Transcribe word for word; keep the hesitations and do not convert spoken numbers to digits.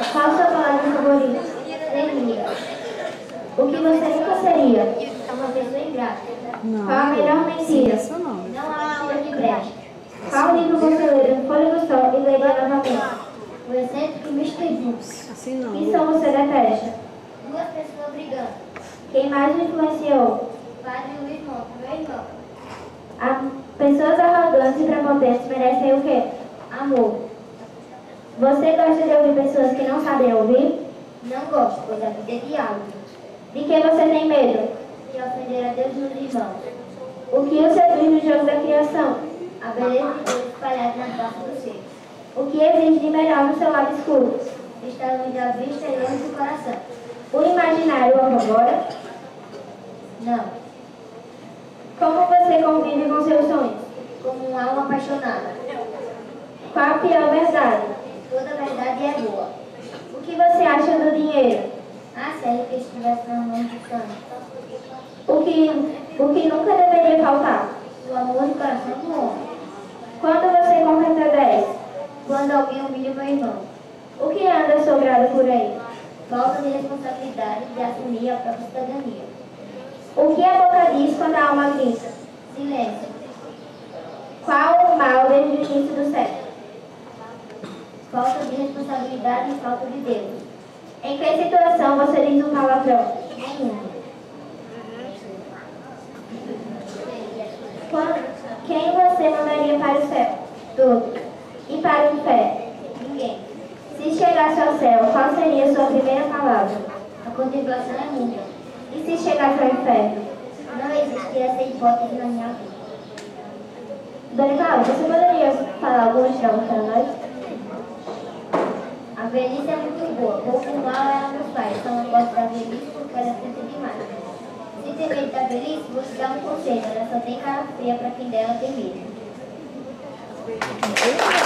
Qual a sua palavra favorita? Seria O que você nunca seria? uma pessoa ingrata. Não. Qual a melhor mentira? Isso não. Não há mentira que preste. Qual livro você lê no Folha do Sol e leria novamente? O excêntrico mister Bean. Assim não. Que som você detesta? Duas pessoas brigando. Quem mais o influenciou? O padre e o irmão. Meu irmão. A pessoas arrogantes e prepotentes merecem o quê? Amor. Você gosta de ouvir pessoas que não sabem ouvir? Não gosto, pois a vida é diálogo. De que você tem medo? De ofender a Deus e os irmãos. O que o seduz no jogo da criação? A beleza de Deus espalhada na face do ser. O que existe de melhor no seu lado escuro? Está longe da vista e longe do coração. O imaginário ou agora? Não. Como você convive com seus sonhos? Como uma alma apaixonada. Qual a pior verdade? Toda verdade é boa. O que você acha do dinheiro? Ah, se a riqueza estivesse nas mãos do santo. O que, o que nunca deveria faltar? O amor no coração do homem. Quando você completa dez? Quando alguém humilha meu irmão. O que anda sobrado por aí? Falta de responsabilidade de assumir a própria cidadania. O que a boca diz quando a alma grita? Silêncio. Qual o mal desde o início do século? Falta de responsabilidade e falta de Deus. Em que situação você diz um palavrão? Nenhuma. Quando, quem você mandaria para o céu? Todos. E para o inferno? Ninguém. Se chegasse ao céu, qual seria a sua primeira palavra? A contemplação é minha. E se chegasse ao inferno? Não existe essa hipótese na minha vida. Dona Cláudia, você poderia falar algumas jogos para nós? A velhice é muito boa. Pouco mal ela nos faz. Só não gosto da velhice porque ela é feita demais. Se tem medo da velhice, vou te dar um conselho. Ela só tem cara feia para quem dela tem medo.